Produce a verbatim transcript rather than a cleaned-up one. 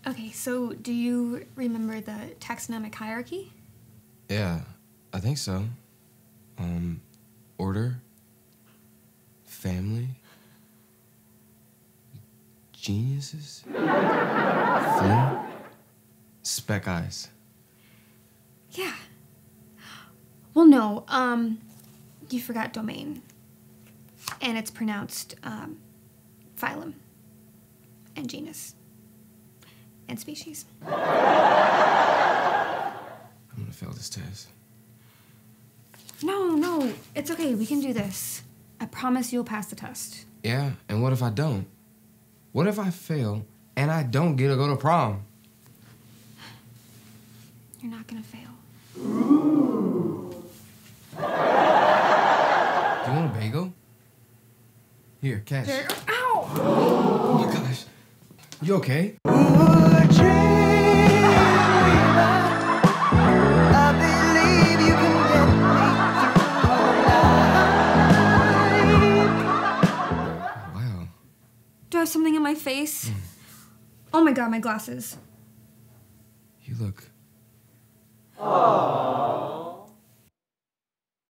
Okay, so do you remember the taxonomic hierarchy? Yeah, I think so. Um, order, family, geniuses, fling, speck eyes. Yeah. Well, no, um, you forgot domain. And it's pronounced, um, phylum and genus and species. I'm gonna fail this test. No, no, it's okay. We can do this. I promise you'll pass the test. Yeah, and what if I don't? What if I fail and I don't get to go to prom? You're not gonna fail. Ooh. Do you want a bagel? Here, cash. There, ow! Oh my gosh. You okay? Do I have something in my face? Mm. Oh my god, my glasses. You look... Aww.